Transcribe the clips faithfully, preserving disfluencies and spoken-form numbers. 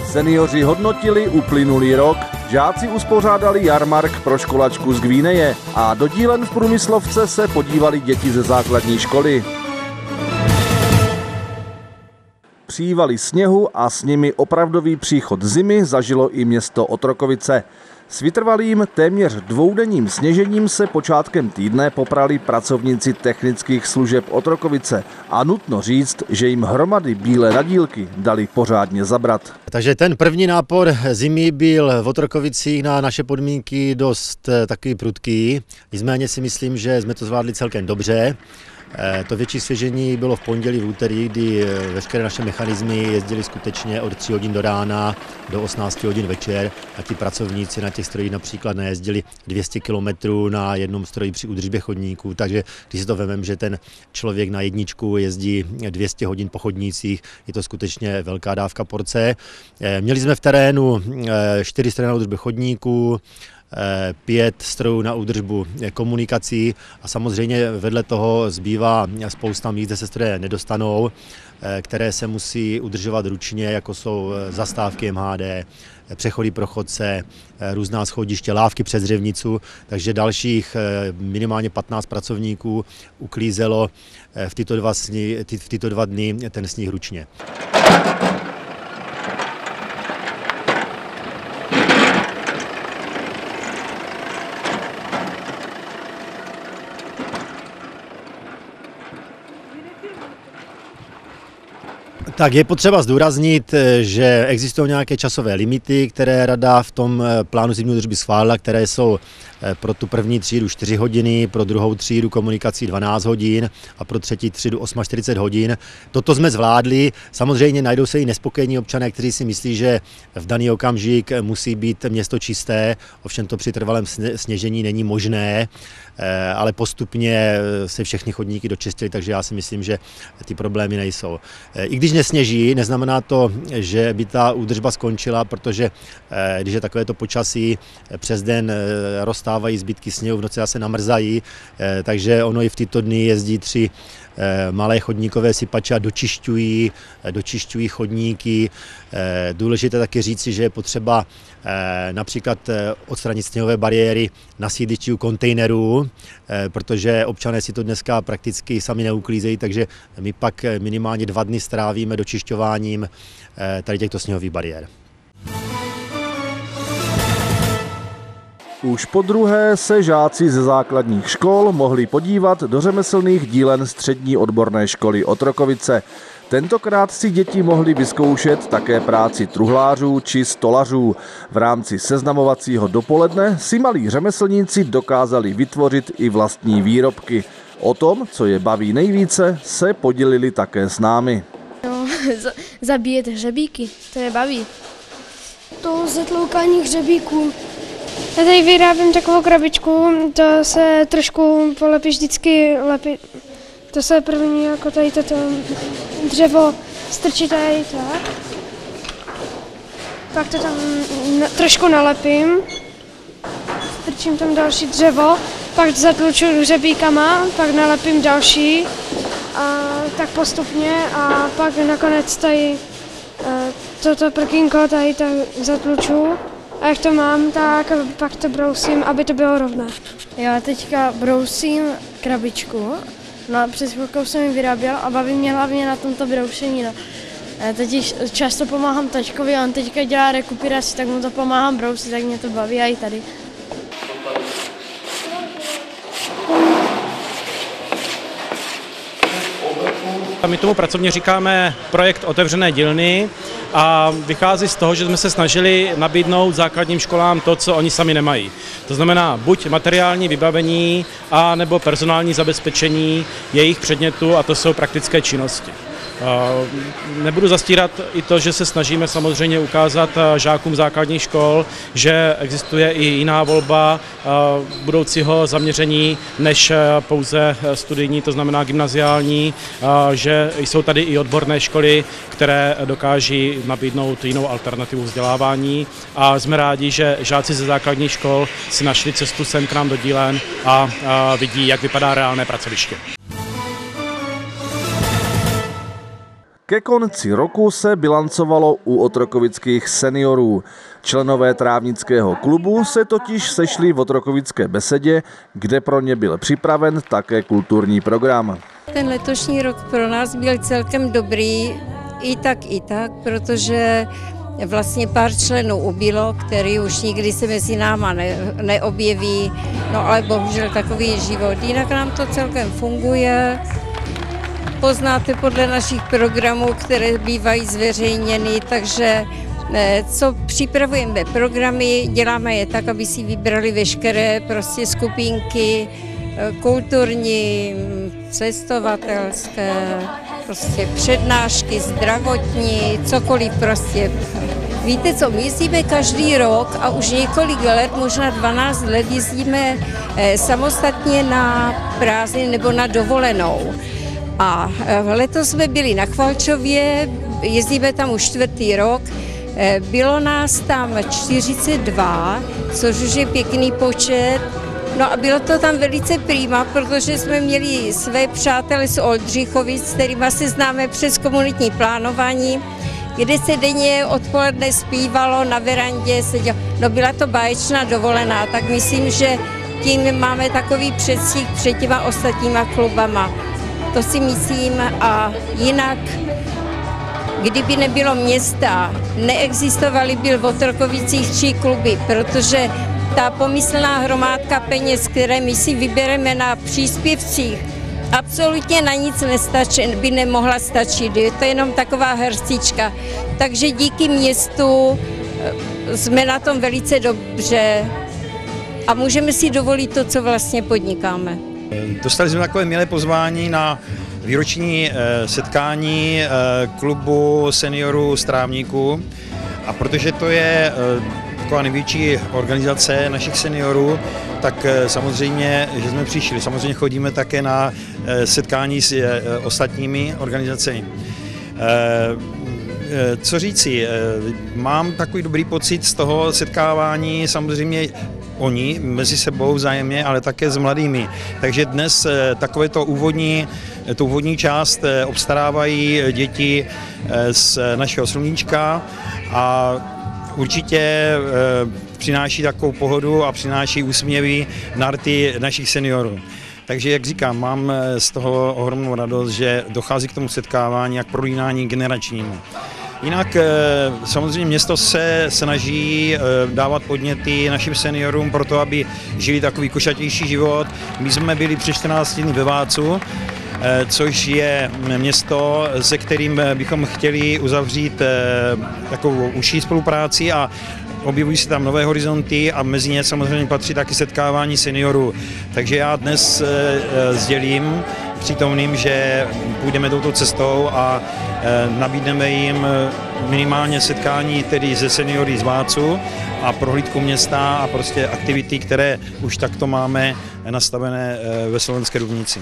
Seniori hodnotili uplynulý rok, žáci uspořádali jarmark pro školačku z Gvíneje a do dílen v Průmyslovce se podívali děti ze základní školy. Přívali sněhu a s nimi opravdový příchod zimy zažilo i město Otrokovice. S vytrvalým téměř dvoudenním sněžením se počátkem týdne poprali pracovníci technických služeb Otrokovice a nutno říct, že jim hromady bílé nadílky dali pořádně zabrat. Takže ten první nápor zimy byl v Otrokovicích na naše podmínky dost takový prudký, nicméně si myslím, že jsme to zvládli celkem dobře. To větší svěžení bylo v pondělí, v úterý, kdy veškeré naše mechanismy jezdili skutečně od tří hodin do rána do osmnácti hodin večer a ti pracovníci na těch strojích například najezdili dvě stě kilometrů na jednom stroji při údržbě chodníků, takže když si to vememe, že ten člověk na jedničku jezdí dvě stě hodin po chodnících, je to skutečně velká dávka porce. Měli jsme v terénu čtyři stroje na údržbě chodníků, pět strojů na údržbu komunikací a samozřejmě vedle toho zbývá spousta míst, kde se stroje nedostanou, které se musí udržovat ručně, jako jsou zastávky M H D, přechody pro chodce, různá schodiště, lávky přes Řevnicu, takže dalších minimálně patnáct pracovníků uklízelo v tyto dva, sní, v tyto dva dny ten sníh ručně. Tak je potřeba zdůraznit, že existují nějaké časové limity, které rada v tom plánu zimní údržby schválila, které jsou pro tu první třídu čtyři hodiny, pro druhou třídu komunikací dvanáct hodin a pro třetí třídu čtyřicet osm hodin. Toto jsme zvládli. Samozřejmě najdou se i nespokojení občané, kteří si myslí, že v daný okamžik musí být město čisté, ovšem to při trvalém sněžení není možné, ale postupně se všechny chodníky dočistily, takže já si myslím, že ty problémy nejsou. I když nesněží, neznamená to, že by ta údržba skončila, protože když je takovéto počasí, přes den rozstávají zbytky sněhu, v noci se namrzají, takže ono i v tyto dny jezdí tři malé chodníkové sypače a dočišťují, dočišťují chodníky. Důležité taky říci, že je potřeba například odstranit sněhové bariéry na sídlišti u kontejnerů, protože občané si to dneska prakticky sami neuklízejí, takže my pak minimálně dva dny strávíme dočišťováním tady těchto sněhových bariér. Už podruhé se žáci ze základních škol mohli podívat do řemeslných dílen střední odborné školy Otrokovice. Tentokrát si děti mohly vyzkoušet také práci truhlářů či stolařů. V rámci seznamovacího dopoledne si malí řemeslníci dokázali vytvořit i vlastní výrobky. O tom, co je baví nejvíce, se podělili také s námi. No, zabíjet hřebíky, to je baví. To zatloukání hřebíků. Já tady vyrábím takovou krabičku, to se trošku polepí vždycky lepí. To se první jako tady toto dřevo strčí tady tak. Pak to tam na, trošku nalepím. Strčím tam další dřevo, pak zatluču hřebíkama, pak nalepím další. A tak postupně a pak nakonec tady toto prkínko tady tak zatluču. A jak to mám, tak pak to brousím, aby to bylo rovné. Já teďka brousím krabičku, no před chvilkou jsem ji vyráběl a baví mě hlavně na tomto broušení. No. Teď často pomáhám tačkovi, on teďka dělá rekuperaci, tak mu to pomáhám brousit, tak mě to baví a i tady. My tomu pracovně říkáme projekt otevřené dílny a vychází z toho, že jsme se snažili nabídnout základním školám to, co oni sami nemají. To znamená buď materiální vybavení, a nebo personální zabezpečení jejich předmětů, a to jsou praktické činnosti. Nebudu zastírat i to, že se snažíme samozřejmě ukázat žákům základních škol, že existuje i jiná volba budoucího zaměření než pouze studijní, to znamená gymnaziální, že jsou tady i odborné školy, které dokáží nabídnout jinou alternativu vzdělávání, a jsme rádi, že žáci ze základních škol si našli cestu sem k nám do dílen a vidí, jak vypadá reálné pracoviště. Ke konci roku se bilancovalo u otrokovických seniorů. Členové trávnického klubu se totiž sešli v otrokovické besedě, kde pro ně byl připraven také kulturní program. Ten letošní rok pro nás byl celkem dobrý, i tak, i tak, protože vlastně pár členů ubylo, který už nikdy se mezi náma ne, neobjeví, no ale bohužel takový je život. Jinak nám to celkem funguje. Poznáte podle našich programů, které bývají zveřejněny, takže co připravujeme programy, děláme je tak, aby si vybrali veškeré prostě skupinky kulturní, cestovatelské, prostě přednášky, zdravotní, cokoliv prostě. Víte co, my jezdíme každý rok a už několik let, možná dvanáct let jezdíme samostatně na prázdniny nebo na dovolenou. A letos jsme byli na Chvalčově, jezdíme tam už čtvrtý rok, bylo nás tam čtyřicet dva, což už je pěkný počet. No a bylo to tam velice prima, protože jsme měli své přátele z Oldřichovic, s kterými se známe přes komunitní plánování, kde se denně odpoledne zpívalo, na verandě sedělo. No byla to báječná dovolená, tak myslím, že tím máme takový předstih před těma ostatníma klubama. To si myslím a jinak, kdyby nebylo města, neexistovaly by v Otrokovicích tři kluby, protože ta pomyslná hromádka peněz, které my si vybereme na příspěvcích, absolutně na nic nestačí, by nemohla stačit. Je to jenom taková hrstička. Takže díky městu jsme na tom velice dobře a můžeme si dovolit to, co vlastně podnikáme. Dostali jsme takové milé pozvání na výroční setkání klubu seniorů Strávníků a protože to je taková největší organizace našich seniorů, tak samozřejmě, že jsme přišli. Samozřejmě chodíme také na setkání s ostatními organizacemi. Co říci, mám takový dobrý pocit z toho setkávání, samozřejmě oni mezi sebou vzájemně, ale také s mladými. Takže dnes takovéto úvodní, tu úvodní část obstarávají děti z našeho Sluníčka a určitě přináší takovou pohodu a přináší úsměvy na rty našich seniorů. Takže, jak říkám, mám z toho ohromnou radost, že dochází k tomu setkávání a k prolínání generačnímu. Jinak samozřejmě město se snaží dávat podněty našim seniorům pro to, aby žili takový košatější život. My jsme byli před čtrnácti dny ve Vácu, což je město, se kterým bychom chtěli uzavřít takovou užší spolupráci a objevují se tam nové horizonty a mezi ně samozřejmě patří taky setkávání seniorů. Takže já dnes sdělím přítomným, že půjdeme touto cestou a nabídneme jim minimálně setkání tedy ze seniory z Vácu a prohlídku města a prostě aktivity, které už takto máme nastavené ve Slovenské Dubnici.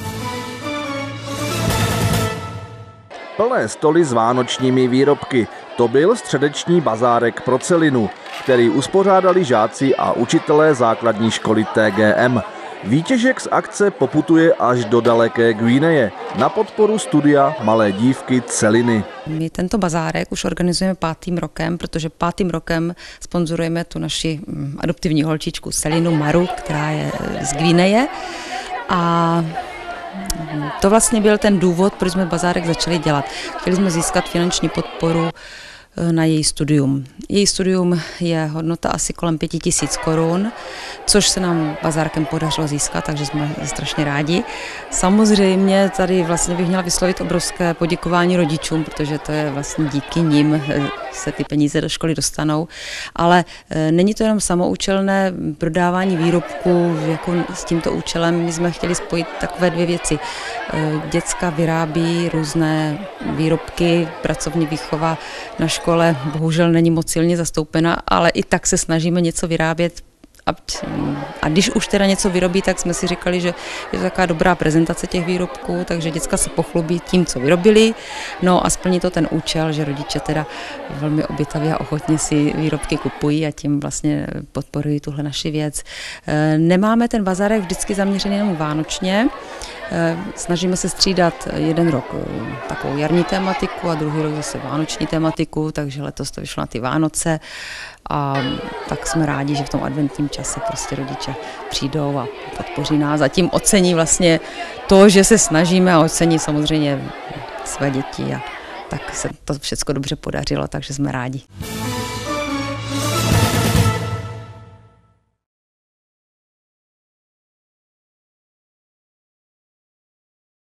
Plné stoly s vánočními výrobky. To byl středeční bazárek pro celinu, který uspořádali žáci a učitelé základní školy T G M. Výtěžek z akce poputuje až do daleké Guineje na podporu studia Malé dívky Celiny. My tento bazárek už organizujeme pátým rokem, protože pátým rokem sponzorujeme tu naši adoptivní holčičku Celinu Maru, která je z Guineje. A to vlastně byl ten důvod, proč jsme bazárek začali dělat. Chtěli jsme získat finanční podporu na její studium. Její studium je hodnota asi kolem pěti tisíc korun, což se nám bazárkem podařilo získat, takže jsme strašně rádi. Samozřejmě tady vlastně bych měla vyslovit obrovské poděkování rodičům, protože to je vlastně díky nim se ty peníze do školy dostanou, ale není to jenom samoučelné prodávání výrobků jako s tímto účelem. My jsme chtěli spojit takové dvě věci. Děcka vyrábí různé výrobky, pracovní výchova na škole bohužel není moc silně zastoupena, ale i tak se snažíme něco vyrábět. A, a když už teda něco vyrobí, tak jsme si říkali, že je to taková dobrá prezentace těch výrobků, takže děcka se pochlubí tím, co vyrobili, no a splní to ten účel, že rodiče teda velmi obětavě a ochotně si výrobky kupují a tím vlastně podporují tuhle naši věc. Nemáme ten bazárek vždycky zaměřený jenom vánočně, Snažíme se střídat jeden rok takovou jarní tématiku a druhý rok zase vánoční tématiku, takže letos to vyšlo na ty Vánoce a tak jsme rádi, že v tom adventním čase prostě rodiče přijdou a podpoří nás a tím ocení vlastně to, že se snažíme a ocení samozřejmě své děti a tak se to všechno dobře podařilo, takže jsme rádi.